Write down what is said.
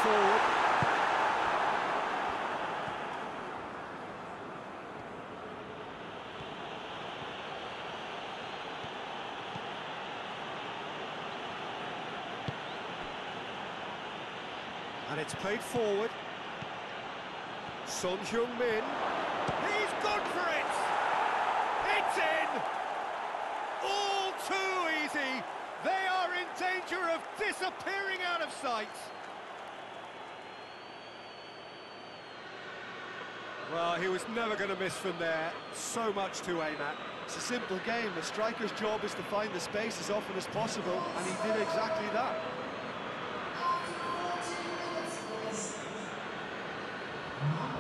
forward. And it's played forward. Son Heung-min. He's gone for it! It's in! All too easy! They are in danger of disappearing out of sight! Well, he was never going to miss from there. So much to aim at. It's a simple game. The striker's job is to find the space as often as possible, and he did exactly that. After 14 minutes, boys.